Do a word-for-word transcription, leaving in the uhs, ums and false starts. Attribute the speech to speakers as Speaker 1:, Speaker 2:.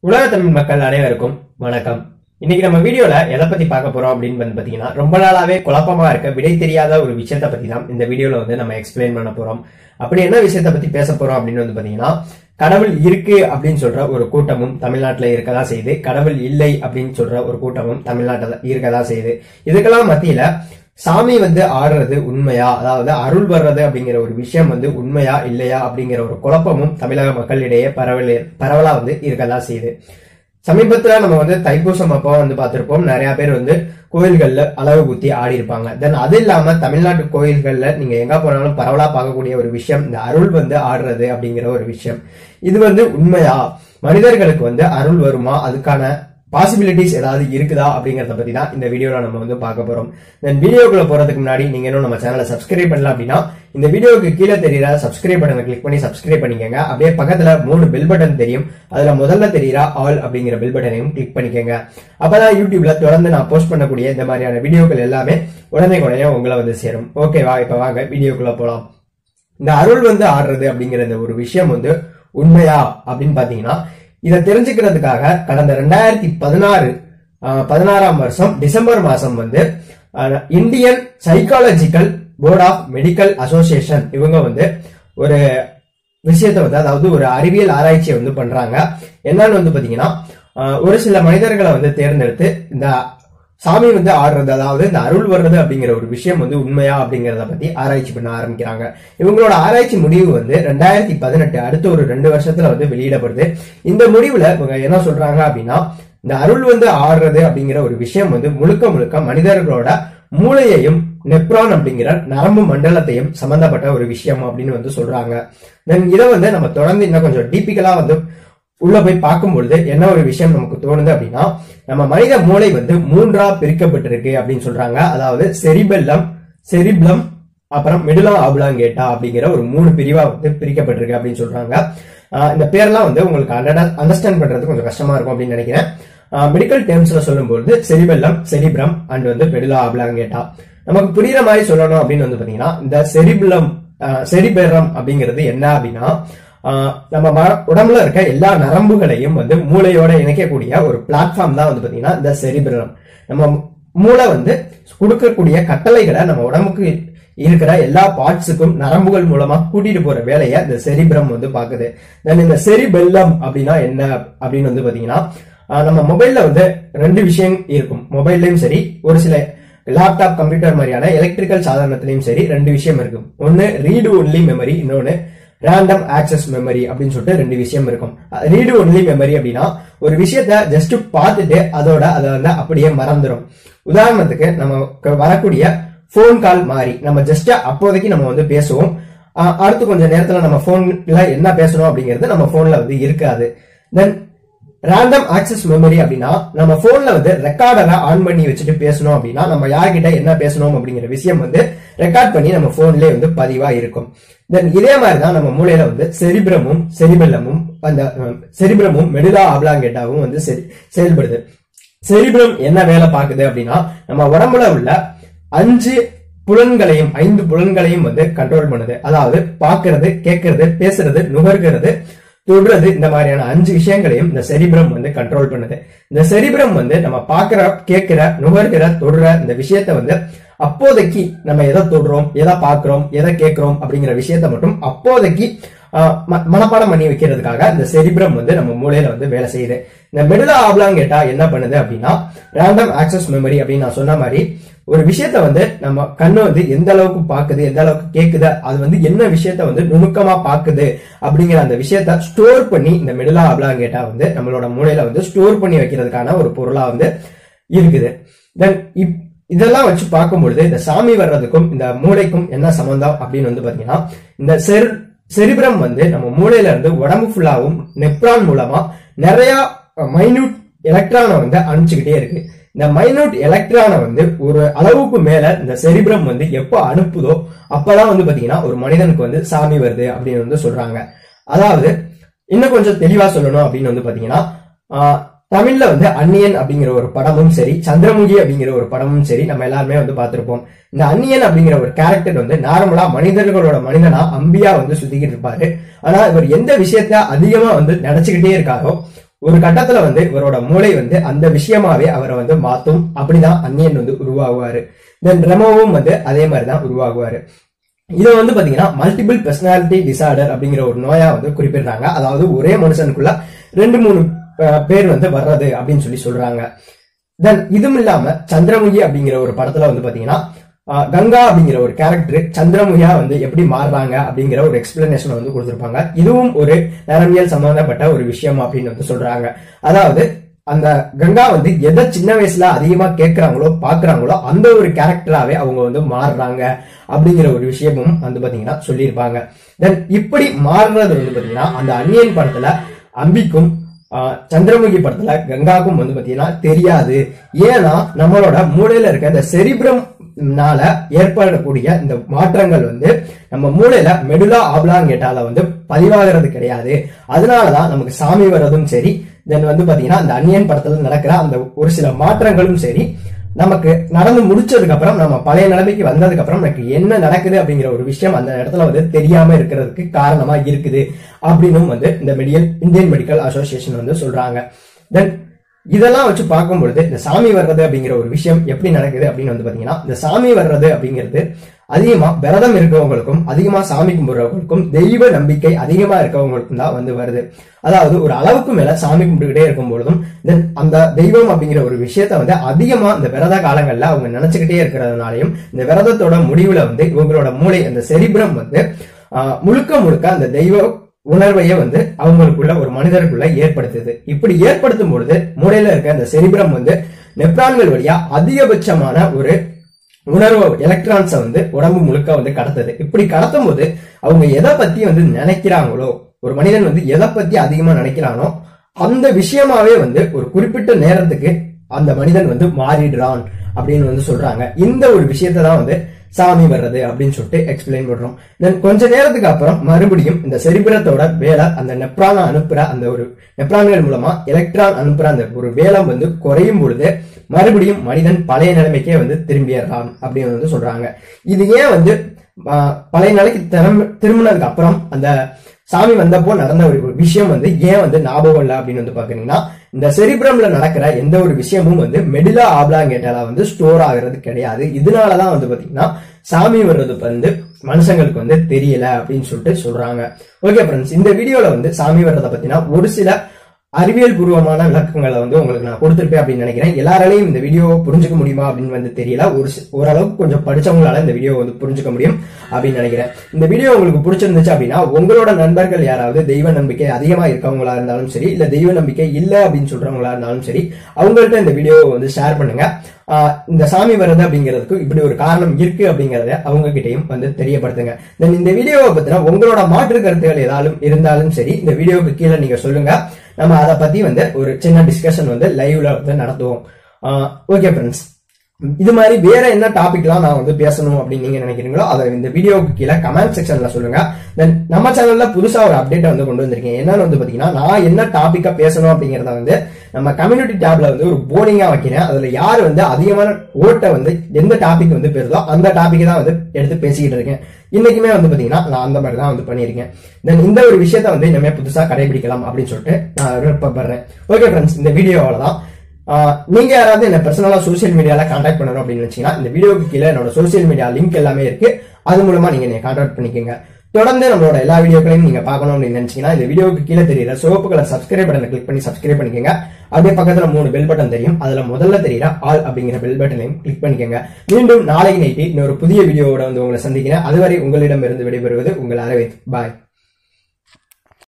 Speaker 1: உலக தமிழ் மக்கள் அனைவருக்கும் வணக்கம். இன்னைக்கு நம்ம வீடியோல எதை பத்தி பார்க்க போறோம் அப்படின்னு வந்து பாத்தீங்கன்னா, ரொம்ப நாளாவே குழப்பமா இருக்க விடை தெரியாத ஒரு விஷயத்த பத்தி தான் இந்த வீடியோல வந்து நம்ம எக்ஸ்பிளைன் பண்ண போறோம். அப்படி என்ன விஷயத்த பத்தி பேச போறோம் அப்படின்னு வந்து பாத்தீங்கன்னா, கடவுள் இருக்கு அப்படின்னு சொல்ற ஒரு கூட்டமும் தமிழ்நாட்டுல இருக்கதான் செய்யுது, கடவுள் இல்லை அப்படின்னு சொல்ற ஒரு கூட்டமும் தமிழ்நாட்டுல இருக்கதான் செய்யுது. இதுக்கெல்லாம் மத்தியில சாமி வந்து ஆடுறது உண்மையா, அதாவது அருள் வர்றது அப்படிங்கிற ஒரு விஷயம் வந்து உண்மையா இல்லையா அப்படிங்கிற ஒரு குழப்பமும் தமிழக மக்களிடையே பரவல பரவலா வந்து இருக்கதான் செய்யுது. சமீபத்துல நம்ம வந்து தைப்பூசம் அப்போ வந்து பார்த்திருப்போம், நிறைய பேர் வந்து கோயில்கள்ல அளவு குத்தி ஆடி இருப்பாங்க. தென் அது இல்லாம தமிழ்நாட்டு கோயில்கள்ல நீங்க எங்க போனாலும் பரவலா பார்க்கக்கூடிய ஒரு விஷயம் இந்த அருள் வந்து ஆடுறது அப்படிங்கிற ஒரு விஷயம். இது வந்து உண்மையா, மனிதர்களுக்கு வந்து அருள் வருமா, அதுக்கான பாசிபிலிட்டிஸ் ஏதாவது இருக்குதா அப்படிங்கறத பத்தி தான் இந்த வீடியோல நம்ம வந்து பார்க்க போறோம். தென் வீடியோக்குள்ள போறதுக்கு முன்னாடி நீங்க இன்னும் நம்ம சேனலை சப்ஸ்கிரைப் பண்ணல அப்படின்னா இந்த வீடியோக்கு கீழே தெரியுற சப்ஸ்கிரைப் பட்டனை கிளிக் பண்ணி சப்ஸ்கிரைப் பண்ணிக்கோங்க. அப்படியே பக்கத்துல மூணு பெல் பட்டன் தெரியும், அதுல முதல்ல தெரியுற ஆல் அப்படிங்கிற பெல் பட்டனையும் கிளிக் பண்ணிக்கோங்க. அப்பதான் யூடியூப்ல தொடர்ந்து நான் போஸ்ட் பண்ணக்கூடிய இந்த மாதிரியான வீடியோக்கள் எல்லாமே உடனே உடனே உங்களை வந்து சேரும். ஓகேவா, இப்ப வாங்க வீடியோக்குள்ள போலாம். இந்த அருள் வந்து ஆடுறது அப்படிங்கிற இந்த ஒரு விஷயம் வந்து உண்மையா அப்படின்னு பாத்தீங்கன்னா, இதை தெரிஞ்சுக்கிறதுக்காக கடந்த ரெண்டாயிரத்தி பதினாறு பதினாறாம் வருஷம் டிசம்பர் மாசம் வந்து Indian psychological board of medical association இவங்க வந்து ஒரு விஷயத்தை வந்து, அதாவது ஒரு அறிவியல் ஆராய்ச்சியை வந்து பண்றாங்க. என்னன்னு வந்து பாத்தீங்கன்னா, ஒரு சில மனிதர்களை வந்து தேர்ந்தெடுத்து இந்த சாமி வந்து ஆடுறது, அதாவது இந்த அருள் வர்றது அப்படிங்கிற ஒரு விஷயம் வந்து உண்மையா அப்படிங்கறத பத்தி ஆராய்ச்சி பண்ண ஆரம்பிக்கிறாங்க. இவங்களோட ஆராய்ச்சி முடிவு வந்து ரெண்டாயிரத்தி பதினெட்டு அடுத்த ஒரு ரெண்டு வருஷத்துல வந்து வெளியிடப்படுது. இந்த முடிவுல இவங்க என்ன சொல்றாங்க அப்படின்னா, இந்த அருள் வந்து ஆடுறது அப்படிங்கிற ஒரு விஷயம் வந்து முழுக்க முழுக்க மனிதர்களோட மூளையையும் நெப்ரான் அப்படிங்கிற நரம்பு மண்டலத்தையும் சம்பந்தப்பட்ட ஒரு விஷயம் அப்படின்னு வந்து சொல்றாங்க. தென் இதை வந்து நம்ம தொடர்ந்து இன்னும் கொஞ்சம் டீபிக்கலா வந்து உள்ள போய் பார்க்கும்பொழுது என்ன ஒரு விஷயம் நமக்கு தோணுது அப்படின்னா, நம்ம மனித மூளை வந்து மூன்றா பிரிக்கப்பட்டிருக்கு அப்படின்னு சொல்றாங்க. அதாவது செரிபெல்லம், செரிப்ளம், அப்புறம் மெடுலா ஆப்லாங்கேட்டா அப்படிங்கிற ஒரு மூணு பிரிவா வந்து பிரிக்கப்பட்டிருக்கு அப்படின்னு சொல்றாங்க. இந்த பேர்லாம் வந்து உங்களுக்கு அண்டர்ஸ்டாண்ட் பண்றது கொஞ்சம் கஷ்டமா இருக்கும் அப்படின்னு நினைக்கிறேன். மெடிக்கல் டேர்ம்ஸ்ல சொல்லும்போது செரிபெல்லம், செரிப்ரம் அண்ட் வந்து மெடுலா ஆப்லாங்கேட்டா. நமக்கு புரியுற மாதிரி சொல்லணும் அப்படின்னு வந்து பாத்தீங்கன்னா, இந்த செரிபுலம் செரிபெல்லம் அப்படிங்கிறது என்ன அப்படின்னா, நம்ம உடம்புல இருக்க எல்லா நரம்புகளையும் வந்து மூளையோட இணைக்கக்கூடிய ஒரு பிளாட்ஃபார்ம் தான் வந்து பாத்தீங்கன்னா இந்த செரிபெல்லம். நம்ம மூளை வந்து கொடுக்கக்கூடிய கட்டளைகளை நம்ம உடம்புக்கு இருக்கிற எல்லா பார்ட்ஸுக்கும் நரம்புகள் மூலமா கூட்டிட்டு போற வேலையை இந்த செரிப்ரம் வந்து பாக்குது. இந்த செரிபெல்லம் அப்படின்னா என்ன அப்படின்னு வந்து பாத்தீங்கன்னா, நம்ம மொபைல்ல வந்து ரெண்டு விஷயம் இருக்கும். மொபைல்லையும் சரி, ஒரு சில லேப்டாப், கம்ப்யூட்டர் மாதிரியான எலக்ட்ரிக்கல் சாதனத்திலையும் சரி ரெண்டு விஷயம் இருக்கும். ஒன்னு ரீடு ஒன்லி மெமரி, இன்னொன்னு ரேண்டம் ஆக்சஸ் மெமரி அப்படின்னு சொல்லிட்டு ரெண்டு விஷயம் இருக்கும். ரீடு ஒன்லி மெமரி அப்படின்னா ஒரு விஷயத்த ஜஸ்ட் பார்த்துட்டு அதோட அதை வந்து அப்படியே மறந்துடும். உதாரணத்துக்கு நம்ம வரக்கூடிய போன் கால் மாதிரி நம்ம ஜஸ்ட் அப்போதைக்கு நம்ம வந்து பேசுவோம், அடுத்து கொஞ்சம் நேரத்துல நம்ம போன்ல என்ன பேசணும் அப்படிங்கிறது நம்ம போன்ல வந்து இருக்காது. தென் ரேண்டம் ஆக்சஸ் மெமரி அப்படின்னா நம்ம போன்ல வந்து ரெக்கார்டரை ஆன் பண்ணி வச்சுட்டு பேசணும் அப்படின்னா நம்ம யார்கிட்ட என்ன பேசணும் அப்படிங்கிற விஷயம் வந்து ரெக்கார்ட் பண்ணி நம்ம போன்லயே வந்து பதிவா இருக்கும். தென் இதே மாதிரிதான் நம்ம மூளையில வந்து செரிபிரமும் செரிபெல்லமும் அந்த செரிபிரமும் மெடுலா ஆப்லாங்கேட்டாவும் வந்து செயல்படுது. செரிபிரம் என்ன வேலை பார்க்குது அப்படின்னா, நம்ம உடம்புல உள்ள அஞ்சு புலன்களையும் ஐந்து புலன்களையும் வந்து கண்ட்ரோல் பண்ணுது. அதாவது பார்க்கிறது, கேட்கறது, பேசுறது, நுகர்கிறது, தொடுறது, இந்த மாதிரியான அஞ்சு விஷயங்களையும் இந்த செரிபிரம் வந்து கண்ட்ரோல் பண்ணுது. இந்த செரிபிரம் வந்து நம்ம பார்க்கிற, கேட்கிற, நுகர்கிற, தொடுற இந்த விஷயத்த வந்து அப்போதைக்கு நம்ம எதை தொடுறோம், எதை பார்க்கிறோம், எதை கேட்கிறோம் அப்படிங்கிற விஷயத்த மட்டும் அப்போதைக்கு மனப்பாடம் பண்ணி வைக்கிறதுக்காக இந்த செரிபிரம் வந்து நம்ம மூளையில வந்து வேலை செய்யுது. இந்த மெடுலா ஆப்லாங்கேட்டா என்ன பண்ணுது அப்படின்னா, ரேண்டம் ஆக்சஸ் மெமரி அப்படின்னு நான் சொன்ன மாதிரி ஒரு விஷயத்த வந்து நம்ம கண்ணு வந்து எந்த அளவுக்கு பாக்குது, எந்த அளவுக்கு கேக்குது, அது வந்து என்ன விஷயத்த வந்து நுணுக்கமா பாக்குது அப்படிங்கிற அந்த விஷயத்த ஸ்டோர் பண்ணி இந்த மெடுலா ஆப்லாங்கேட்டா வந்து நம்மளோட மூளையில வந்து ஸ்டோர் பண்ணி வைக்கிறதுக்கான ஒரு பொருளா வந்து இருக்குது. தென் இதெல்லாம் வச்சு பார்க்கும்பொழுது இந்த சாமி வர்றதுக்கும் இந்த மூளைக்கும் என்ன சம்பந்தம் அப்படின்னு வந்து பாத்தீங்கன்னா, இந்த செர் செரிபிரம் வந்து நம்ம மூளையில இருந்து உடம்பு ஃபுல்லாவும் நெப்ரான் மூலமா நிறைய மைன்யூட் எலக்ட்ரானை வந்து அனுப்பிச்சுக்கிட்டே இருக்கு. இந்த மைன்யூட் எலக்ட்ரானை வந்து ஒரு அளவுக்கு மேல இந்த செரிபிரம் வந்து எப்ப அனுப்புதோ அப்பதான் வந்து பாத்தீங்கன்னா ஒரு மனிதனுக்கு வந்து சாமி வருது அப்படின்னு வந்து சொல்றாங்க. அதாவது இன்னும் கொஞ்சம் தெளிவா சொல்லணும் அப்படின்னு வந்து பாத்தீங்கன்னா, தமிழ்ல வந்து அந்நியன் அப்படிங்கிற ஒரு படமும் சரி, சந்திரமுகி அப்படிங்கிற ஒரு படமும் சரி நம்ம எல்லாருமே வந்து பார்த்திருப்போம். இந்த அந்நியன் அப்படிங்கிற ஒரு கேரக்டர் வந்து நார்மலா மனிதர்களோட மனிதனா அம்பியா வந்து சுத்திக்கிட்டு இருப்பாரு. ஆனா இவர் எந்த விஷயத்த அதிகமா வந்து நினைச்சுக்கிட்டே இருக்காரோ, ஒரு கட்டத்துல வந்து இவரோட மூளை வந்து அந்த விஷயமாவே அவரை வந்து மாத்தும். அப்படிதான் அந்நியன் வந்து உருவாகுவாரு. தென் ரெமோவும் வந்து அதே மாதிரிதான் உருவாகுவாரு. இதை வந்து பாத்தீங்கன்னா மல்டிபிள் பர்சனாலிட்டி டிசார்டர் அப்படிங்கிற ஒரு நோயா வந்து குறிப்பிடுறாங்க. அதாவது ஒரே மனுஷனுக்குள்ள ரெண்டு மூணு பேர் வந்து வர்றது அப்படின்னு சொல்லி சொல்றாங்க. தென் இதுவும் இல்லாம சந்திரமுகி அப்படிங்கிற ஒரு படத்துல வந்து பாத்தீங்கன்னா கங்கா அப்படிங்கிற ஒரு கேரக்டர் சந்திரமுகியா வந்து எப்படி மாறுறாங்க அப்படிங்கிற ஒரு எக்ஸ்பிளனேஷன் வந்து கொடுத்திருப்பாங்க. இதுவும் ஒரு நரம்பியல் சம்பந்தப்பட்ட ஒரு விஷயம் அப்படின்னு வந்து சொல்றாங்க. அதாவது அந்த கங்கா வந்து எதை சின்ன வயசுல அதிகமா கேட்கிறாங்களோ பாக்குறாங்களோ அந்த ஒரு கேரக்டராவே அவங்க வந்து மாறுறாங்க அப்படிங்கிற ஒரு விஷயமும் வந்து பாத்தீங்கன்னா சொல்லியிருப்பாங்க. தென் இப்படி மாறுறது வந்து பாத்தீங்கன்னா அந்த அந்நியன் படத்துல அம்பிக்கும் சந்திரமுகி படத்துல கங்காக்கும் வந்து பாத்தீங்கன்னா தெரியாது. ஏன்னா நம்மளோட மூளையில இருக்க இந்த செரிப்ரம் னால ஏற்படக்கூடிய இந்த மாற்றங்கள் வந்து நம்ம மூளையில மெடுலா ஆப்லாங்கேட்டால வந்து பதிவாகிறது கிடையாது. அதனாலதான் நமக்கு சாமி வர்றதும் சரி, தென் வந்து பாத்தீங்கன்னா அந்த அந்நியன் படத்துல நடக்கிற அந்த ஒரு சில மாற்றங்களும் சரி, நமக்கு நடந்து முடிச்சதுக்கு அப்புறம் நம்ம பழைய நிலைமைக்கு வந்ததுக்கு அப்புறம் நமக்கு என்ன நடக்குது அப்படிங்கிற ஒரு விஷயம் அந்த இடத்துல வந்து தெரியாம இருக்கிறதுக்கு காரணமா இருக்குது அப்படின்னு வந்து இந்த மெடிக்கல் இந்தியன் மெடிக்கல் அசோசியேஷன் வந்து சொல்றாங்க. தென் இதெல்லாம் வச்சு பார்க்கும் பொழுது இந்த சாமி வர்றது அப்படிங்கிற ஒரு விஷயம் எப்படி நடக்குது அப்படின்னு வந்து பாத்தீங்கன்னா, இந்த சாமி வர்றது அப்படிங்கிறது அதிகமா விரதம் இருக்கவங்களுக்கும் அதிகமா சாமி கும்பிடுறவங்களுக்கும் தெய்வ நம்பிக்கை அதிகமா இருக்கவங்களுக்கும் தான் வந்து வருது. அதாவது ஒரு அளவுக்கு மேல சாமி கும்பிட்டுக்கிட்டே இருக்கும் பொழுதும் தென் அந்த தெய்வம் அப்படிங்கிற ஒரு விஷயத்த வந்து அதிகமா இந்த விரத காலங்கள்ல அவங்க நினைச்சுக்கிட்டே இருக்கிறதுனாலையும் இந்த விரதத்தோட முடிவுல வந்து இவங்களோட மூளை அந்த செரிப்ரம் வந்து ஆஹ் முழுக்க முழுக்க அந்த தெய்வ உணர்வையே வந்து அவங்களுக்குள்ள ஒரு மனிதருக்குள்ள ஏற்படுத்துது. இப்படி ஏற்படுத்தும் பொழுது மூளையில இருக்க அந்த செரிப்ரம் வந்து நெப்ரான்கள் வழியா அதிகபட்சமான ஒரு உணர்வு எலக்ட்ரான்ஸை வந்து உடம்பு முழுக்க வந்து கடத்துது. இப்படி கடத்தும் போது அவங்க எதை பத்தி வந்து நினைக்கிறாங்களோ, ஒரு மனிதன் வந்து எதை பத்தி அதிகமா நினைக்கிறானோ அந்த விஷயமாவே வந்து ஒரு குறிப்பிட்ட நேரத்துக்கு அந்த மனிதன் வந்து மாறிடுறான் அப்படின்னு வந்து சொல்றாங்க. இந்த ஒரு விஷயத்தை தான் வந்து சாமி வர்றது அப்படின்னு சொல்லிட்டு எக்ஸ்பிளைன் பண்றோம். தென் கொஞ்ச நேரத்துக்கு அப்புறம் மறுபடியும் இந்த செரிபிரத்தோட வேலை அந்த நெப்ரான அனுப்புற அந்த ஒரு நெப்ரான்கள் மூலமா எலக்ட்ரான் அனுப்புற அந்த ஒரு வேலம் வந்து குறையும் பொழுது மறுபடியும் மனிதன் பழைய நிலைமைக்கே வந்து திரும்பிடலாம் அப்படின்னு வந்து சொல்றாங்க. இது ஏன் வந்து பழைய நிலைக்கு திரும்பினதுக்கு அப்புறம் அந்த சாமி வந்தப்போ நடந்த ஒரு விஷயம் வந்து ஏன் வந்து ஞாபகம் இல்லை அப்படின்னு வந்து பாக்குறீங்கன்னா, இந்த செரிப்ரம்ல நடக்கிற எந்த ஒரு விஷயமும் வந்து மெடிலா ஆப்லாங்கேட்டால வந்து ஸ்டோர் ஆகுறது கிடையாது. இதனாலதான் வந்து பாத்தீங்கன்னா சாமி வர்றது வந்து மனுஷங்களுக்கு வந்து தெரியல அப்படின்னு சொல்லிட்டு சொல்றாங்க. ஓகே ஃப்ரெண்ட்ஸ், இந்த வீடியோல வந்து சாமி வர்றதை பத்தினா ஒரு சில அறிவியல் பூர்வமான விளக்கங்களை வந்து உங்களுக்கு நான் கொடுத்துருப்பேன் அப்படின்னு நினைக்கிறேன். எல்லாராலையும் இந்த வீடியோ புரிஞ்சுக்க முடியுமா அப்படின்னு வந்து தெரியல. ஒரு ஓரளவுக்கு கொஞ்சம் படிச்சவங்களால இந்த வீடியோ வந்து புரிஞ்சுக்க முடியும் அப்படின்னு நினைக்கிறேன். இந்த வீடியோ உங்களுக்கு பிடிச்சிருந்துச்சு அப்படின்னா உங்களோட நண்பர்கள் யாராவது தெய்வ நம்பிக்கை அதிகமா இருக்கவங்களா இருந்தாலும் சரி, இல்ல தெய்வ நம்பிக்கை இல்ல அப்படின்னு சொல்றவங்களா இருந்தாலும் சரி, அவங்கள்ட்ட இந்த வீடியோவை வந்து ஷேர் பண்ணுங்க. ஆஹ் இந்த சாமி வர்றது அப்படிங்கிறதுக்கு இப்படி ஒரு காரணம் இருக்கு அப்படிங்கறத அவங்க கிட்டையும் வந்து தெரியப்படுத்துங்க. தென் இந்த வீடியோவை பத்தின உங்களோட மாற்று கருத்துகள் ஏதாலும் இருந்தாலும் சரி இந்த வீடியோவுக்கு கீழே நீங்க சொல்லுங்க. நம்ம அதை பத்தி வந்து ஒரு சின்ன டிஸ்கஷன் வந்து லைவ்ல வந்து நடத்துவோம். ஓகே ஃப்ரெண்ட்ஸ், இது மாதிரி வேற என்ன டாபிக்லாம் நான் வந்து பேசணும் அப்படின்னு நீங்க நினைக்கிறீங்களோ அதை இந்த வீடியோக்கு கீழே கமெண்ட் செக்ஷன்ல சொல்லுங்க. தென் நம்ம சேனல்ல புதுசா ஒரு அப்டேட் வந்து கொண்டு வந்திருக்கேன். என்னன்னு வந்து பாத்தீங்கன்னா, நான் என்ன டாபிக்கா பேசணும் அப்படிங்கறத வந்து நம்ம கம்யூனிட்டி டேப்ல வந்து ஒரு போர்டிங்கா வைக்கிறேன். அதுல யாரு வந்து அதிகமான ஓட்டை வந்து எந்த டாபிக் வந்து பெறுதோ அந்த டாபிக் தான் வந்து எடுத்து பேசிக்கிட்டு இருக்கேன். இன்னைக்குமே வந்து பாத்தீங்கன்னா நான் அந்த மாதிரி தான் வந்து பண்ணிருக்கேன். தென் இந்த ஒரு விஷயத்த வந்து இனிமே புதுசா கடைபிடிக்கலாம் அப்படின்னு சொல்லிட்டு நான் விருப்பப்படுறேன். ஓகே ஃப்ரெண்ட்ஸ், இந்த வீடியோவால தான் நீங்க யாராவது என்ன பர்சனலா சோசியல் மீடியால கான்டாக்ட் பண்ணணும் அப்படின்னு நினைச்சீங்கன்னா இந்த வீடியோக்கு கீழே என்னோட சோசியல் மீடியா லிங்க் எல்லாமே இருக்கு. அது மூலமா நீங்க என்ன கான்டாக்ட் பண்ணிக்கோங்க. தொடர்ந்து நம்மளோட எல்லா வீடியோக்களையும் நீங்க பார்க்கணும் அப்படின்னு நினைச்சீங்கன்னா இந்த வீடியோக்கு கீழே தெரியுற சிவப்பு கலர் சப்ஸ்கிரைப் பட்டனை கிளிக் பண்ணி சப்ஸ்கிரைப் பண்ணிக்கோங்க. அப்படியே பக்கத்துல மூணு பெல் பட்டன் தெரியும், அதுல முதல்ல தெரியுற ஆல் அப்படிங்கிற பெல் பட்டனையும் கிளிக் பண்ணிக்கோங்க. மீண்டும் நாளைக்கு நைட்டு இன்னொரு புதிய வீடியோவோட வந்து உங்களை சந்திக்கிறேன். அதுவரை உங்களிடம் இருந்து விடைபெறுவது உங்கள் அரவிந்த். பாய்.